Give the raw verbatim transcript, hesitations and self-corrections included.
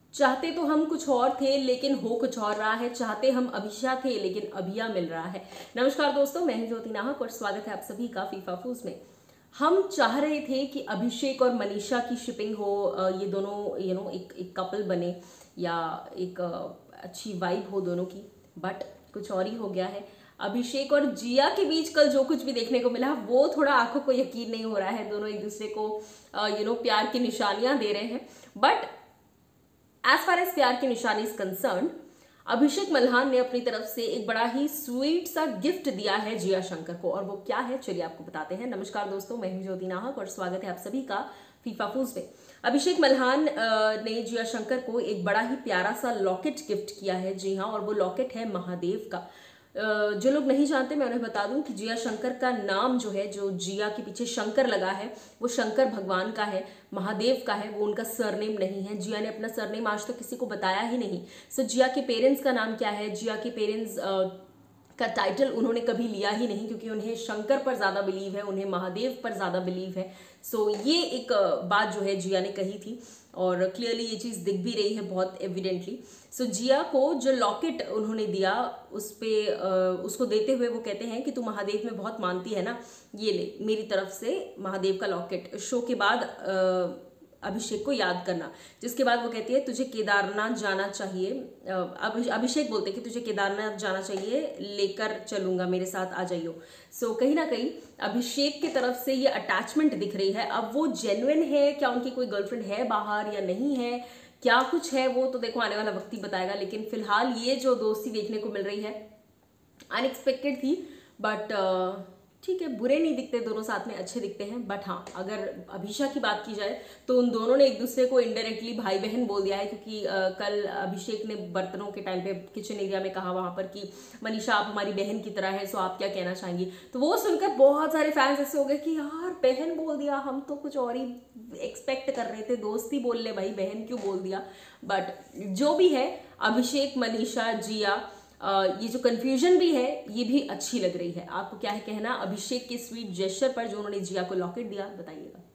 चाहते तो हम कुछ और थे लेकिन हो कुछ और रहा है। चाहते हम अभिषा थे लेकिन अभिया मिल रहा है। नमस्कार दोस्तों, मैं हूं ज्योति नाहक और स्वागत है आप सभी का फीफा फूज में। हम चाह रहे थे कि अभिषेक और मनीषा की शिपिंग हो, ये दोनों यू नो एक एक कपल बने या एक अच्छी वाइब हो दोनों की, बट कुछ और ही हो गया है। अभिषेक और जिया के बीच कल जो कुछ भी देखने को मिला वो थोड़ा आंखों को यकीन नहीं हो रहा है। दोनों एक दूसरे को यू नो प्यार की निशानियां दे रहे हैं, बट एज फार एज प्यार की निशानी इज कंसर्न, अभिषेक मल्हान ने अपनी तरफ से एक बड़ा ही स्वीट सा गिफ्ट दिया है जिया शंकर को, और वो क्या है चलिए आपको बताते हैं। नमस्कार दोस्तों, मैं हूं ज्योति नाहक और स्वागत है आप सभी का फीफा फूज में। अभिषेक मल्हान ने जिया शंकर को एक बड़ा ही प्यारा सा लॉकेट गिफ्ट किया है। जी हाँ, और वो लॉकेट है महादेव का। जो लोग नहीं जानते मैं उन्हें बता दूं कि जिया शंकर का नाम जो है, जो जिया के पीछे शंकर लगा है, वो शंकर भगवान का है, महादेव का है। वो उनका सरनेम नहीं है। जिया ने अपना सरनेम आज तक तो किसी को बताया ही नहीं। सो जिया के पेरेंट्स का नाम क्या है, जिया के पेरेंट्स का टाइटल उन्होंने कभी लिया ही नहीं, क्योंकि उन्हें शंकर पर ज्यादा बिलीव है, उन्हें महादेव पर ज्यादा बिलीव है। सो ये एक बात जो है जिया ने कही थी और क्लियरली ये चीज दिख भी रही है बहुत एविडेंटली। सो जिया को जो लॉकेट उन्होंने दिया उस पे उसको देते हुए वो कहते हैं कि तू महादेव में बहुत मानती है ना, ये ले मेरी तरफ से महादेव का लॉकेट। शो के बाद आ, अभिषेक को याद करना, जिसके बाद वो कहती है तुझे केदारनाथ जाना चाहिए। अभिषेक बोलते हैं कि तुझे केदारनाथ जाना चाहिए, लेकर चलूंगा, मेरे साथ आ जाइयो। सो so, कहीं ना कहीं अभिषेक की तरफ से ये अटैचमेंट दिख रही है। अब वो जेन्युइन है, क्या उनकी कोई गर्लफ्रेंड है बाहर या नहीं है, क्या कुछ है, वो तो देखो आने वाला वक्त ही बताएगा। लेकिन फिलहाल ये जो दोस्ती देखने को मिल रही है अनएक्सपेक्टेड थी, बट ठीक है, बुरे नहीं दिखते, दोनों साथ में अच्छे दिखते हैं। बट हाँ, अगर अभिषा की बात की जाए तो उन दोनों ने एक दूसरे को इनडायरेक्टली भाई बहन बोल दिया है, क्योंकि आ, कल अभिषेक ने बर्तनों के टाइम पे किचन एरिया में कहा वहां पर कि मनीषा आप हमारी बहन की तरह है, सो आप क्या कहना चाहेंगी। तो वो सुनकर बहुत सारे फैंस ऐसे हो गए कि यार बहन बोल दिया, हम तो कुछ और ही एक्सपेक्ट कर रहे थे, दोस्ती बोल ले भाई, बहन क्यों बोल दिया। बट जो भी है, अभिषेक, मनीषा, जिया, Uh, ये जो कंफ्यूजन भी है ये भी अच्छी लग रही है। आपको क्या है कहना अभिषेक के स्वीट जेस्चर पर जो उन्होंने जिया को लॉकेट दिया, बताइएगा।